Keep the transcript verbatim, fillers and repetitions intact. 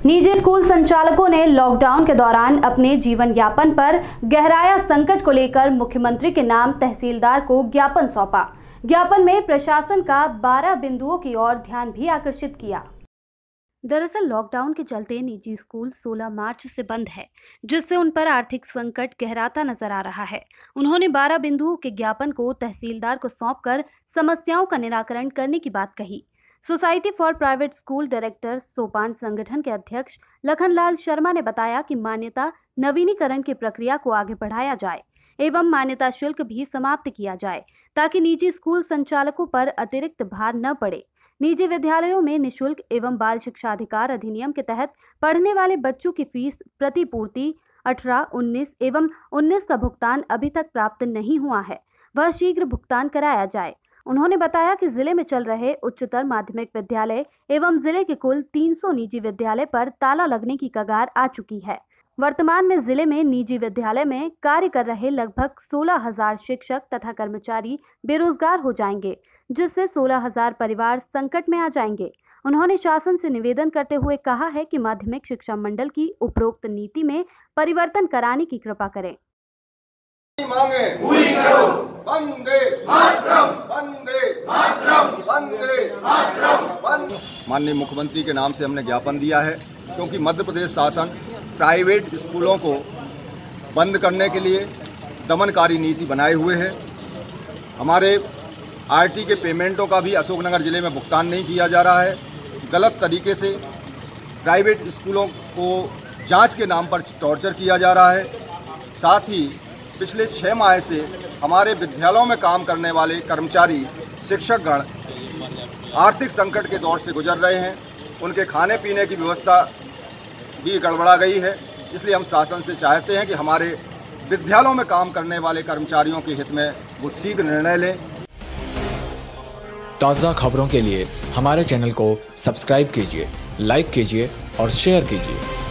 निजी स्कूल संचालकों ने लॉकडाउन के दौरान अपने जीवन यापन पर गहराया संकट को लेकर मुख्यमंत्री के नाम तहसीलदार को ज्ञापन सौंपा। ज्ञापन में प्रशासन का बारह बिंदुओं की ओर ध्यान भी आकर्षित किया। दरअसल लॉकडाउन के चलते निजी स्कूल सोलह मार्च से बंद है, जिससे उन पर आर्थिक संकट गहराता नजर आ रहा है। उन्होंने बारह बिंदुओं के ज्ञापन को तहसीलदार को सौंपकर समस्याओं का निराकरण करने की बात कही। Society for private school directors Sopan संगठन के अध्यक्ष लखनलाल शर्मा ने बताया कि मान्यता नवीनीकरण की प्रक्रिया को आगे बढ़ाया जाए एवं मान्यता शुल्क भी समाप्त किया जाए, ताकि निजी स्कूल संचालकों पर अतिरिक्त भार न पड़े। निजी विद्यालयों में निःशुल्क एवं बाल शिक्षा अधिकार अधिनियम के तहत पढ़ने वाले बच्चों की फीस प्रतिपूर्ति अठारह, उन्नीस एवं उन्नीस का भुगतान अभी तक प्राप्त नहीं हुआ है, वह शीघ्र भुगतान कराया जाए। उन्होंने बताया कि जिले में चल रहे उच्चतर माध्यमिक विद्यालय एवं जिले के कुल तीन सौ निजी विद्यालय पर ताला लगने की कगार आ चुकी है। वर्तमान में जिले में निजी विद्यालय में कार्य कर रहे लगभग सोलह हजार शिक्षक तथा कर्मचारी बेरोजगार हो जाएंगे, जिससे सोलह हजार परिवार संकट में आ जाएंगे। उन्होंने शासन से निवेदन करते हुए कहा है कि माध्यमिक शिक्षा मंडल की उपरोक्त नीति में परिवर्तन कराने की कृपा करें। मांगे पूरी करो। वंदे मातरम, वंदे मातरम, वंदे मातरम। माननीय मुख्यमंत्री के नाम से हमने ज्ञापन दिया है, क्योंकि मध्य प्रदेश शासन प्राइवेट स्कूलों को बंद करने के लिए दमनकारी नीति बनाए हुए है। हमारे आरटी के पेमेंटों का भी अशोकनगर जिले में भुगतान नहीं किया जा रहा है। गलत तरीके से प्राइवेट स्कूलों को जांच के नाम पर टॉर्चर किया जा रहा है। साथ ही पिछले छः माह से हमारे विद्यालयों में काम करने वाले कर्मचारी शिक्षकगण आर्थिक संकट के दौर से गुजर रहे हैं। उनके खाने पीने की व्यवस्था भी गड़बड़ा गई है। इसलिए हम शासन से चाहते हैं कि हमारे विद्यालयों में काम करने वाले कर्मचारियों के हित में वो शीघ्र निर्णय लें। ताज़ा खबरों के लिए हमारे चैनल को सब्सक्राइब कीजिए, लाइक कीजिए और शेयर कीजिए।